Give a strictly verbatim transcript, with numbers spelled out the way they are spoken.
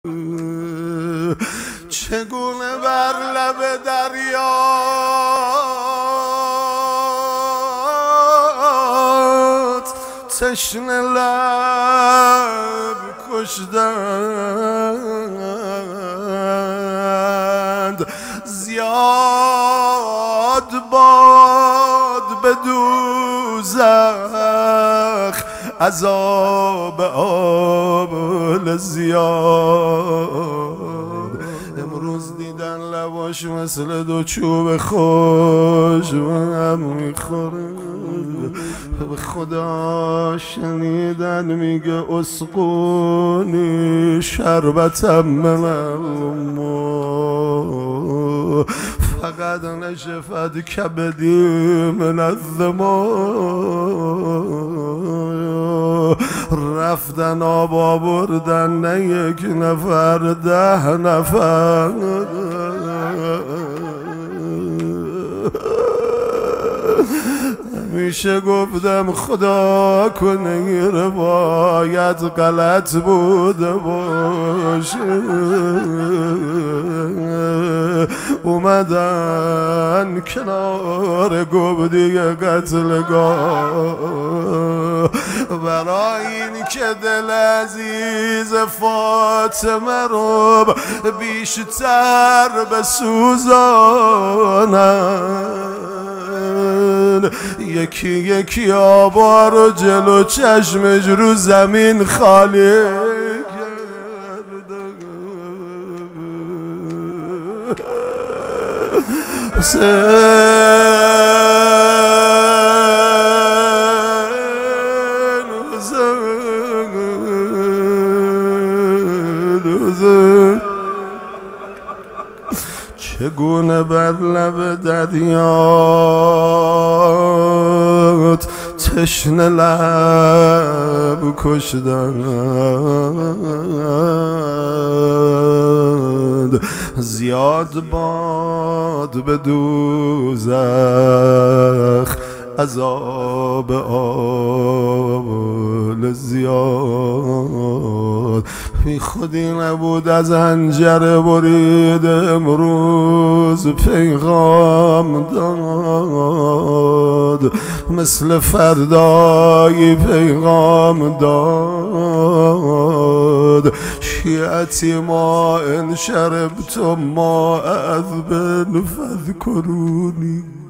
چگونه بر لب دریا تشنه لب کشتند، زیاد باد به دوزخ عذاب آبل زیاد. امروز دیدن لباش مثل دو چوب خوش و هم میخوره. به خدا شنیدن میگه اسقونی شربتم من المو، فقط نشفت کبدی من الظما. رفتن آب آوردن نه یک نفر ده نفر. همیشه گفتم خدا کنه این روایت غلط بوده باشه. اومدن کنار گفت دیگه قتلگاه، برای این که دل عزیز فاطمه رو بیشتر بسوزانن. یکی یکی آبا رو جلو چشمش رو زمین خالی چگونه بر لب دریات تشنه لب کشتند، زیاد باد به دوزخ عذاب آبل زیاد. بی خودی نبود از حنجره برید امروز پیغام داد، مثل فردایی پیغام داد. شیعتی ما ان شربتم ما اذبن فاذکرونی.